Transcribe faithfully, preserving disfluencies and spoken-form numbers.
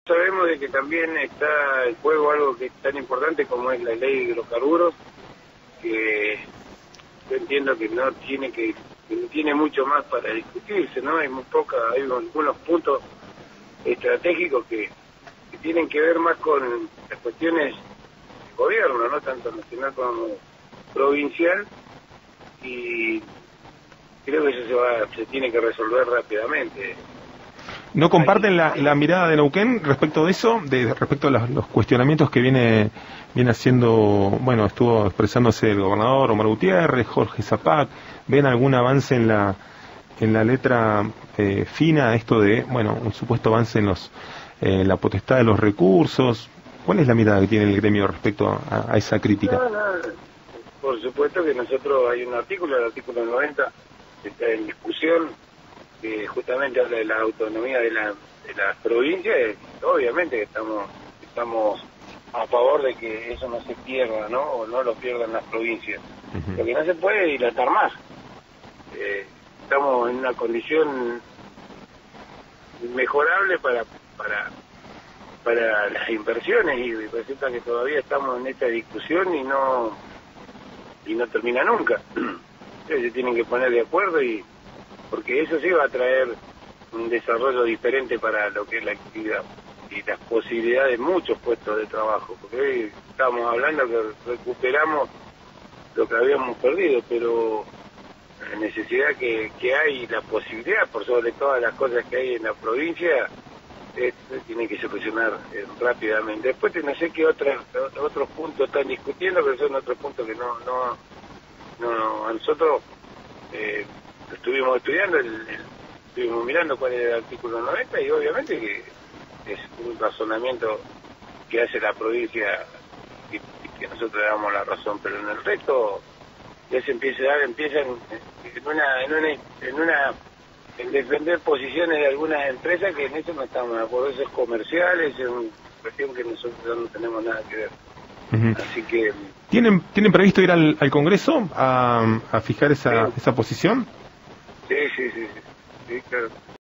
Sabemos de que también está en juego algo que es tan importante como es la ley de hidrocarburos, que yo entiendo que no tiene que, que no tiene mucho más para discutirse, ¿no? Hay muy poca, hay algunos puntos estratégicos que, que tienen que ver más con las cuestiones de gobierno, no tanto nacional como provincial, y creo que eso se va, se tiene que resolver rápidamente. ¿No comparten la, la mirada de Neuquén respecto de eso, de respecto a los, los cuestionamientos que viene viene haciendo, bueno, estuvo expresándose el gobernador Omar Gutiérrez, Jorge Zapac? ¿Ven algún avance en la en la letra eh, fina, esto de, bueno, un supuesto avance en los eh, la potestad de los recursos? ¿Cuál es la mirada que tiene el gremio respecto a, a esa crítica? No, no, por supuesto que nosotros, hay un artículo, el artículo noventa, que está en discusión, que justamente habla de la autonomía de la de las provincias. Obviamente que estamos estamos a favor de que eso no se pierda, ¿no? O no lo pierdan las provincias. Uh-huh. Lo que no se puede es dilatar más. Eh, estamos en una condición mejorable para para para las inversiones, y resulta que todavía estamos en esta discusión y no y no termina nunca. Entonces se tienen que poner de acuerdo, y porque eso sí va a traer un desarrollo diferente para lo que es la actividad y las posibilidades de muchos puestos de trabajo, porque hoy estamos hablando que recuperamos lo que habíamos perdido, pero la necesidad que, que hay, la posibilidad, por sobre todas las cosas que hay en la provincia, es, tiene que solucionar eh, rápidamente. Después no sé qué otras, otros puntos están discutiendo, pero son otros puntos que no, no, no a nosotros eh, estuvimos estudiando, el, el, estuvimos mirando cuál es el artículo noventa, y obviamente que es un razonamiento que hace la provincia y, y que nosotros le damos la razón, pero en el resto ya se empieza a dar, empiezan en una, en una, en una, en defender posiciones de algunas empresas que en eso no estamos de acuerdo. Eso es comercial, es una cuestión que nosotros no tenemos nada que ver. Uh-huh. Así que ¿Tienen, ¿tienen previsto ir al, al Congreso a, a fijar esa, sí. esa posición? Sí, sí, sí, sí, sí, claro.